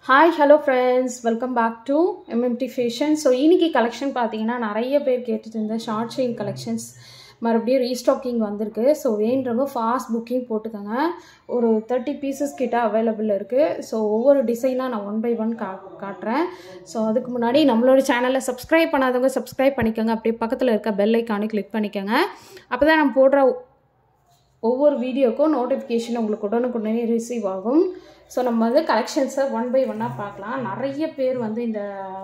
Hi, hello friends. Welcome back to MMT Fashion. So, இன்னைக்கு collection பாத்தீங்கன்னா நிறைய பேர் கேட்டுட்டு இருந்த short chain collections மறுபடியும் ரீஸ்டாக்கிங் வந்திருக்கு. ஸோ வேண்டவங்க ஃபாஸ்ட் புக்கிங் போட்டுக்கோங்க. ஒரு 30 பீசஸ் கிட்ட அவைலபிள் இருக்குது. ஸோ ஒவ்வொரு டிசைனாக நான் ஒன் பை ஒன் காட்டுறேன். ஸோ அதுக்கு முன்னாடி நம்மளோட சேனலை சப்ஸ்கிரைப் பண்ணாதவங்க சப்ஸ்கிரைப் பண்ணிக்கோங்க. அப்படியே பக்கத்தில் இருக்க பெல் ஐக்கானை கிளிக் பண்ணிக்கோங்க. அப்போ தான் நம்ம போடுற ஒவ்வொரு வீடியோக்கும் நோட்டிஃபிகேஷன் உங்களுக்கு உடனுக்குடனே ரிசீவ் ஆகும். ஸோ நம்ம வந்து கலெக்ஷன்ஸை ஒன் பை ஒன்னாக பார்க்கலாம். நிறைய பேர் வந்து இந்த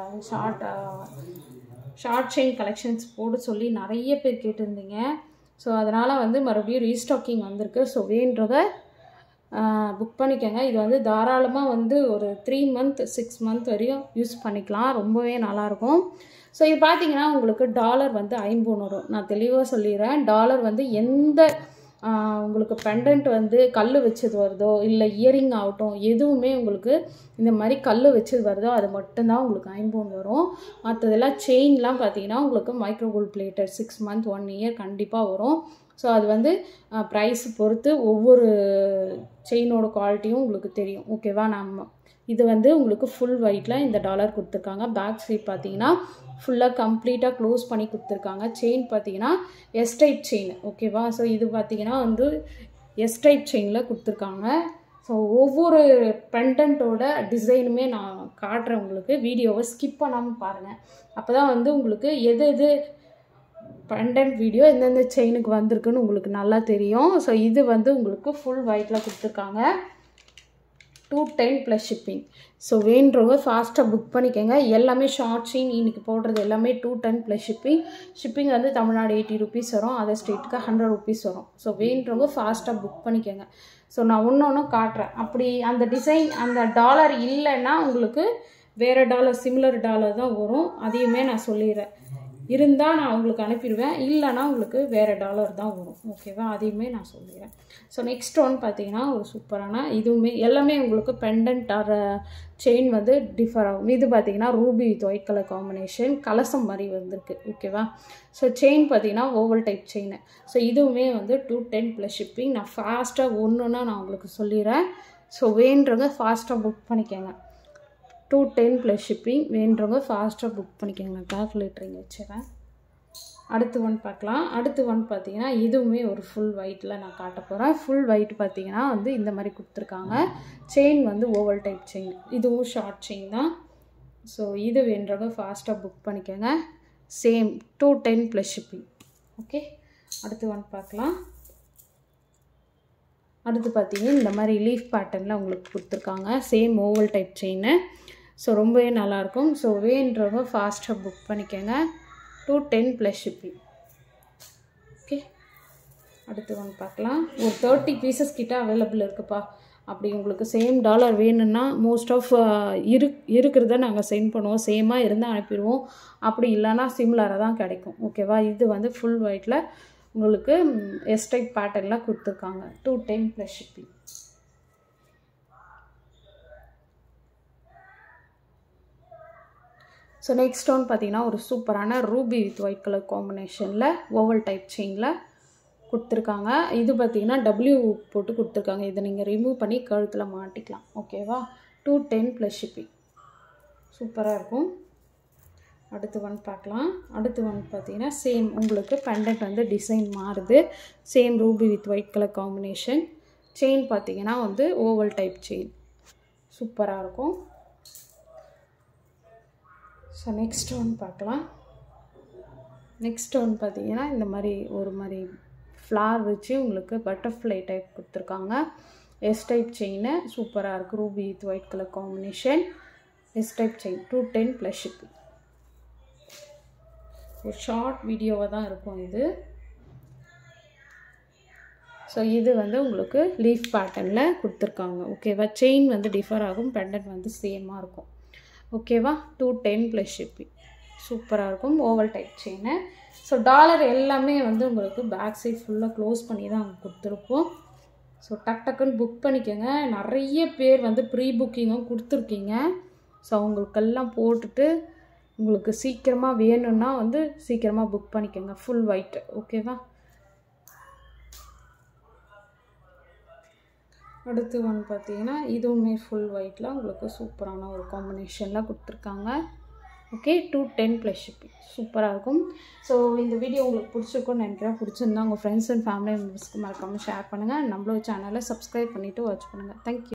ஷார்ட் செயின் கலெக்ஷன்ஸ் போட சொல்லி நிறைய பேர் கேட்டிருந்தீங்க. ஸோ அதனால் வந்து மறுபடியும் ரீஸ்டாக்கிங் வந்திருக்கு. ஸோ வேண்டத புக் பண்ணிக்கோங்க. இது வந்து தாராளமாக வந்து ஒரு 3 மந்த் 6 மந்த் வரையும் யூஸ் பண்ணிக்கலாம். ரொம்பவே நல்லாயிருக்கும். ஸோ இது பார்த்தீங்கன்னா உங்களுக்கு டாலர் வந்து 50 வரும். நான் தெளிவாக சொல்லிடுறேன். டாலர் வந்து எந்த உங்களுக்கு பெண்டன்ட் வந்து கல் வச்சது வருதோ இல்லை இயரிங் ஆகட்டும் எதுவுமே உங்களுக்கு இந்த மாதிரி கல் வச்சது வருதோ அது மட்டும்தான் உங்களுக்கு 50 வரும். மற்றதெல்லாம் செயின்லாம் பார்த்தீங்கன்னா உங்களுக்கு micro gold plated 6 month 1 year கண்டிப்பாக வரும். ஸோ அது வந்து ப்ரைஸ் பொறுத்து ஒவ்வொரு செயினோட குவாலிட்டியும் உங்களுக்கு தெரியும். ஓகேவா? இது வந்து உங்களுக்கு ஃபுல் ஒயிட்டில் இந்த டாலர் கொடுத்துருக்காங்க. பேக் சைட் பார்த்தீங்கன்னா ஃபுல்லாக கம்ப்ளீட்டாக க்ளோஸ் பண்ணி கொடுத்துருக்காங்க. செயின் பார்த்தீங்கன்னா எஸ் டைப் செயின். ஓகேவா? ஸோ இது பார்த்தீங்கன்னா வந்து எஸ் டைப் செயினில் கொடுத்துருக்காங்க. ஸோ ஒவ்வொரு பெண்டன்ட்டோட டிசைனுமே நான் காட்டுறேன் உங்களுக்கு. வீடியோவை ஸ்கிப் பண்ணாமல் பாருங்கள். அப்போ தான் வந்து உங்களுக்கு எது பெண்டன்ட் வீடியோ எந்தெந்த செயினுக்கு வந்திருக்குன்னு உங்களுக்கு நல்லா தெரியும். ஸோ இது வந்து உங்களுக்கு ஃபுல் ஒயிட்டில் கொடுத்துருக்காங்க. 210 + ஷிப்பிங். ஸோ வேண்டவங்க ஃபாஸ்ட்டாக புக் பண்ணிக்கோங்க. எல்லாமே ஷார்ட் செயின் இன்றைக்கி போடுறது எல்லாமே 210 + ஷிப்பிங். ஷிப்பிங் வந்து தமிழ்நாடு 80 rupees வரும். அதர் ஸ்டேட்டுக்கு 100 rupees வரும். ஸோ வேண்டவங்க ஃபாஸ்ட்டாக புக் பண்ணிக்கோங்க. ஸோ நான் ஒன்று காட்டுறேன். அப்படி அந்த டிசைன் அந்த டாலர் இல்லைன்னா உங்களுக்கு வேறு டாலர் சிமிலர் டாலர் தான் வரும். அதையுமே நான் சொல்லிடுறேன். இருந்தால் நான் உங்களுக்கு அனுப்பிடுவேன். இல்லைனா உங்களுக்கு வேறு டாலர் தான் வரும். ஓகேவா? அதையுமே நான் சொல்லிடுறேன். ஸோ நெக்ஸ்ட் ஒன் பார்த்தீங்கன்னா ஒரு சூப்பரான இதுவுமே எல்லாமே உங்களுக்கு பெண்டன்ட் ஆர் செயின் வந்து டிஃபர் ஆகும். இது பார்த்தீங்கன்னா ruby with white colour combination கலசம் மாதிரி வந்திருக்கு. ஓகேவா? ஸோ செயின் பார்த்தீங்கன்னா ஓவல் டைப் செயின். ஸோ இதுவுமே வந்து 210 + ஷிப்பிங். நான் ஃபாஸ்ட்டாக ஒன்றுன்னா நான் உங்களுக்கு சொல்லிடுறேன். ஸோ வேண்டவங்க ஃபாஸ்ட்டாக புக் பண்ணிக்கோங்க. 210 + ஷிப்பிங். வேண்டவங்க ஃபாஸ்ட்டாக புக் பண்ணிக்கோங்க. நான் கால்குலேட்டரிங் வச்சுறேன். அடுத்து ஒன் பார்க்கலாம். அடுத்து ஒன் பார்த்தீங்கன்னா இதுவுமே ஒரு ஃபுல் ஒயிட்டில் நான் காட்ட போகிறேன். ஃபுல் ஒயிட் பார்த்தீங்கன்னா வந்து இந்த மாதிரி கொடுத்துருக்காங்க. செயின் வந்து ஓவல் டைப் செயின். இதுவும் ஷார்ட் செயின் தான். ஸோ இது வேண்டவங்க ஃபாஸ்ட்டாக புக் பண்ணிக்கோங்க. Same 210 + shipping. ஓகே, அடுத்து ஒன் பார்க்கலாம். அடுத்து பார்த்தீங்கன்னா இந்த மாதிரி லீஃப் பேட்டர்னில் உங்களுக்கு கொடுத்துருக்காங்க. Same oval type chain. So ரொம்பவே நல்லாயிருக்கும். ஸோ வேண்டவங்க ஃபாஸ்ட்டாக புக் பண்ணிக்கோங்க. 210 + ஷிப்பிங். ஓகே, அடுத்து ஒன்று பார்க்கலாம். ஒரு 30 பீசஸ் கிட்ட அவைலபிள் இருக்குப்பா. அப்படி உங்களுக்கு சேம் டாலர் வேணும்னா மோஸ்ட் ஆஃப் இருக்கிறத நாங்கள் சென்ட் பண்ணுவோம். சேமாக இருந்தால் அனுப்பிடுவோம். அப்படி இல்லைன்னா சிமிலராக தான் கிடைக்கும். ஓகேவா? இது வந்து ஃபுல் ஒயிட்டில் உங்களுக்கு எஸ் டைப் பேட்டர்னில் கொடுத்துருக்காங்க. 210 + ஷிப்பிங். ஸோ நெக்ஸ்ட் ஒன் பார்த்தீங்கன்னா ஒரு சூப்பரான ரூபி வித் ஒயிட் கலர் காம்பினேஷனில் ஓவல் டைப் செயினில் கொடுத்துருக்காங்க. இது பார்த்தீங்கன்னா W போட்டு கொடுத்துருக்காங்க. இதை நீங்கள் ரிமூவ் பண்ணி கழுத்தில் மாட்டிக்கலாம். ஓகேவா? 210 + ஷிப்பிங். சூப்பராக இருக்கும். அடுத்து ஒன் பார்க்கலாம். அடுத்து ஒன் பார்த்தீங்கன்னா சேம் உங்களுக்கு பெண்டன்ட் வந்து டிசைன் மாறுது. Same ruby with white colour combination. Chain பார்த்தீங்கன்னா வந்து ஓவல் டைப் செயின். சூப்பராக இருக்கும். ஸோ நெக்ஸ்ட் ஒன் பார்க்கலாம். நெக்ஸ்ட் ஒன் பார்த்தீங்கன்னா இந்த மாதிரி ஒரு மாதிரி ஃப்ளார் வச்சு உங்களுக்கு பட்டர்ஃப்ளை டைப் கொடுத்துருக்காங்க. S type chain. சூப்பராக இருக்குது. Ruby with white colour combination. S type chain. 210 + shipping. ஒரு ஷார்ட் வீடியோவாக தான் இருக்கும் இது. ஸோ இது வந்து உங்களுக்கு லீஃப் பேட்டர்னில் கொடுத்துருக்காங்க. ஓகேவா? செயின் வந்து டிஃபர் ஆகும். பெண்டன்ட் வந்து சேமாக இருக்கும். ஓகேவா? 210 + ஷிப்பிங். சூப்பராக இருக்கும். Oval type chain. So dollar எல்லாமே வந்து உங்களுக்கு பேக் சைட் ஃபுல்லாக க்ளோஸ் பண்ணி தான் கொடுத்துருப்போம். ஸோ டக்குன்னு புக் பண்ணிக்கோங்க. நிறைய பேர் வந்து ப்ரீ புக்கிங்கும் கொடுத்துருக்கீங்க. ஸோ அவங்களுக்கெல்லாம் போட்டுட்டு உங்களுக்கு சீக்கிரமாக வேணும்னா வந்து சீக்கிரமாக புக் பண்ணிக்கோங்க. Full white. ஓகேவா? அடுத்து ஒன்று பார்த்தீங்கன்னா இதுவுமே ஃபுல் ஒயிட்டில் உங்களுக்கு சூப்பரான ஒரு காம்பினேஷனில் கொடுத்துருக்காங்க. ஓகே, 210 + ஷிப்பிங் சூப்பராக இருக்கும். ஸோ இந்த வீடியோ உங்களுக்கு பிடிச்சிருக்கும்னு நினைக்கிறேன். பிடிச்சிருந்தா உங்கள் ஃப்ரெண்ட்ஸ் அண்ட் ஃபேமிலி மெம்பர்ஸ்க்கு மறக்காமல் ஷேர் பண்ணுங்கள். நம்மளோட சேனலை சப்ஸ்கிரைப் பண்ணிவிட்டு வாட்ச் பண்ணுங்கள். தேங்க்யூ.